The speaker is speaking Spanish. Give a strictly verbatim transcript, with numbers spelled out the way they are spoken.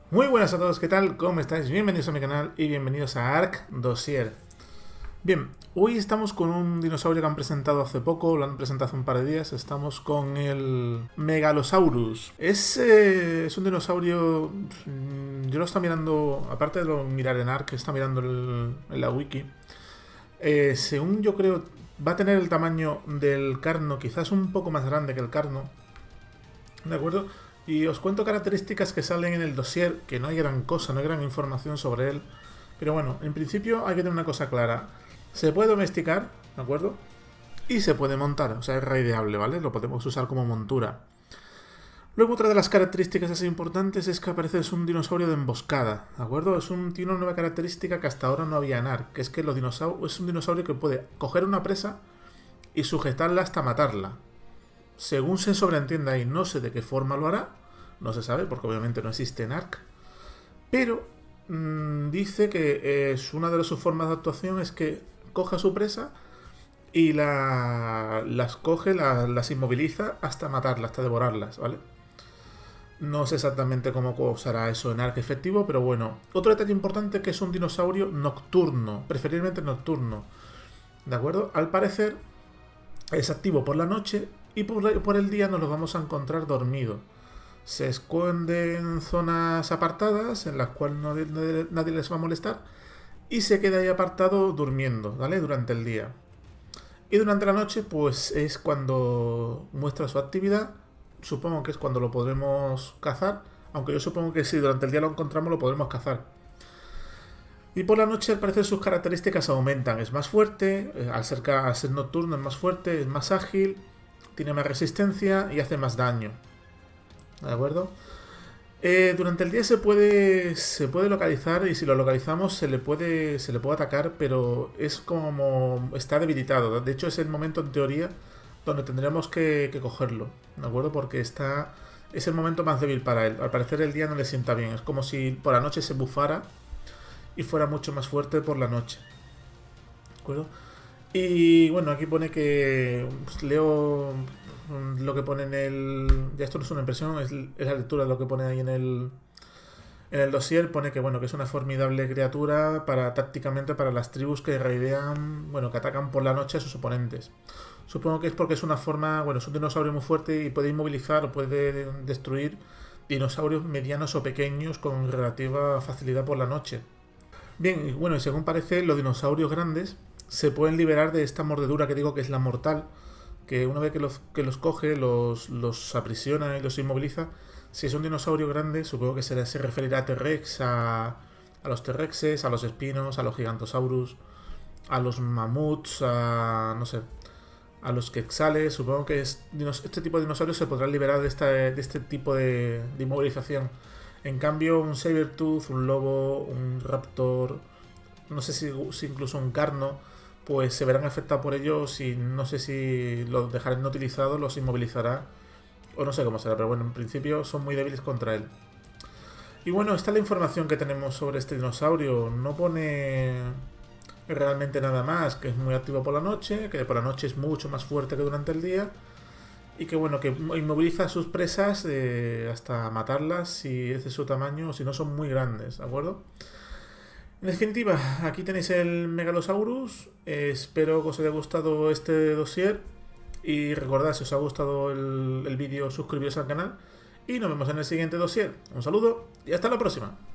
Muy buenas a todos, ¿qué tal? ¿Cómo estáis? Bienvenidos a mi canal y bienvenidos a Ark Dossier. Bien, hoy estamos con un dinosaurio que han presentado hace poco, lo han presentado hace un par de días. Estamos con el Megalosaurus. Es, eh, es un dinosaurio... Yo lo estoy mirando, aparte de lo mirar en Ark, está mirando el, en la wiki. Eh, según yo creo, va a tener el tamaño del Carno, quizás un poco más grande que el Carno. ¿De acuerdo? Y os cuento características que salen en el dossier, que no hay gran cosa, no hay gran información sobre él. Pero bueno, en principio hay que tener una cosa clara. Se puede domesticar, ¿de acuerdo? Y se puede montar, o sea, es raideable, ¿vale? Lo podemos usar como montura. Luego otra de las características así importantes es que aparece es un dinosaurio de emboscada, ¿de acuerdo? Es un, tiene una nueva característica que hasta ahora no había en Ark, que es que los dinosaurios, es un dinosaurio que puede coger una presa y sujetarla hasta matarla. Según se sobreentienda ahí, no sé de qué forma lo hará, no se sabe porque obviamente no existe en Ark, pero mmm, dice que es una de sus formas de actuación es que coja a su presa y la, las coge, la, las inmoviliza hasta matarlas, hasta devorarlas, ¿vale? No sé exactamente cómo usará eso en Ark efectivo, pero bueno. Otro detalle importante es que es un dinosaurio nocturno, preferiblemente nocturno, ¿de acuerdo? Al parecer es activo por la noche y por, por el día nos lo vamos a encontrar dormido. Se esconde en zonas apartadas en las cuales nadie, nadie, nadie les va a molestar y se queda ahí apartado durmiendo, ¿vale? Durante el día. Y durante la noche, pues es cuando muestra su actividad. Supongo que es cuando lo podremos cazar, aunque yo supongo que si durante el día lo encontramos lo podremos cazar. Y por la noche al parecer sus características aumentan. Es más fuerte, al ser, al ser nocturno es más fuerte, es más ágil, tiene más resistencia y hace más daño. ¿De acuerdo? Eh, durante el día se puede se puede localizar y si lo localizamos se le puede se le puede atacar, pero es como está debilitado. De hecho es el momento en teoría donde tendremos que, que cogerlo, ¿de acuerdo? Porque está es el momento más débil para él. Al parecer el día no le sienta bien. Es como si por la noche se bufara y fuera mucho más fuerte por la noche. ¿De acuerdo? Y bueno, aquí pone que pues, leo lo que pone en el... Ya esto no es una impresión, es, es la lectura de lo que pone ahí en el, en el dossier. Pone que bueno, que es una formidable criatura para tácticamente para las tribus que raidean, bueno, que atacan por la noche a sus oponentes. Supongo que es porque es una forma, bueno, es un dinosaurio muy fuerte y puede inmovilizar o puede destruir dinosaurios medianos o pequeños con relativa facilidad por la noche. Bien, y bueno, y según parece, los dinosaurios grandes se pueden liberar de esta mordedura que digo que es la mortal, que una vez que los, que los coge, los, los aprisiona y los inmoviliza. Si es un dinosaurio grande, supongo que se, se referirá a T-Rex, a, a los T-Rexes, a los espinos, a los Gigantosaurus, a los mamuts, a no sé, a los quexales. Supongo que es, este tipo de dinosaurios se podrán liberar de, esta, de este tipo de, de inmovilización. En cambio, un Sabertooth, un lobo, un raptor, no sé si, si incluso un carno, pues se verán afectados por ellos y no sé si los dejarán no utilizados, los inmovilizará o no sé cómo será, pero bueno, en principio son muy débiles contra él. Y bueno, esta es la información que tenemos sobre este dinosaurio. No pone realmente nada más, que es muy activo por la noche, que por la noche es mucho más fuerte que durante el día y que bueno, que inmoviliza a sus presas eh, hasta matarlas si es de su tamaño o si no son muy grandes, ¿de acuerdo? En definitiva, aquí tenéis el Megalosaurus. Eh, espero que os haya gustado este dossier. Y recordad, si os ha gustado el, el vídeo, suscribiros al canal. Y nos vemos en el siguiente dossier. Un saludo y hasta la próxima.